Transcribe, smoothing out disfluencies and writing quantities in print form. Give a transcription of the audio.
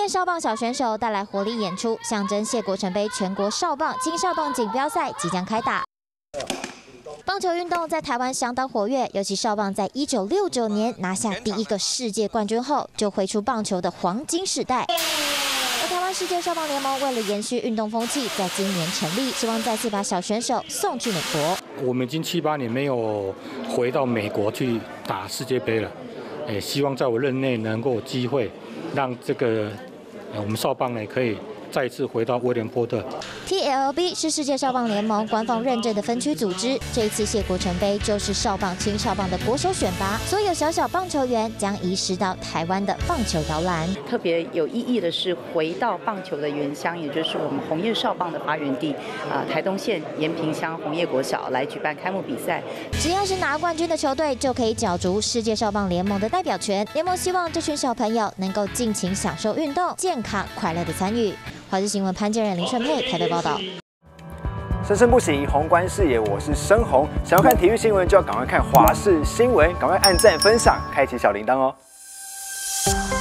少棒小选手带来活力演出，象征谢国成杯全国少棒、青少棒锦标赛即将开打。棒球运动在台湾相当活跃，尤其少棒在1969年拿下第一个世界冠军后，就挥出棒球的黄金时代。而台湾世界少棒联盟为了延续运动风气，在今年成立，希望再次把小选手送去美国。 我们已经7、8年没有回到美国去打世界杯了，希望在我任内能够有机会让这个我们少棒呢可以再次回到威廉波特。 TLB 是世界少棒联盟官方认证的分区组织，这一次谢国成杯就是少棒、青少棒的国手选拔，所有小小棒球员将移师到台湾的棒球摇篮。 特别有意义的是，回到棒球的原乡，也就是我们红叶少棒的发源地，台东县延平乡红叶国小来举办开幕比赛。 只要是拿冠军的球队，就可以角逐世界少棒联盟的代表权。联盟希望这群小朋友能够尽情享受运动，健康快乐的参与。华视新闻潘建仁、林顺佩台北报道。 生生不息，宏观视野，我是申宏。想要看体育新闻，就要赶快看华视新闻，赶快按赞、分享、开启小铃铛哦。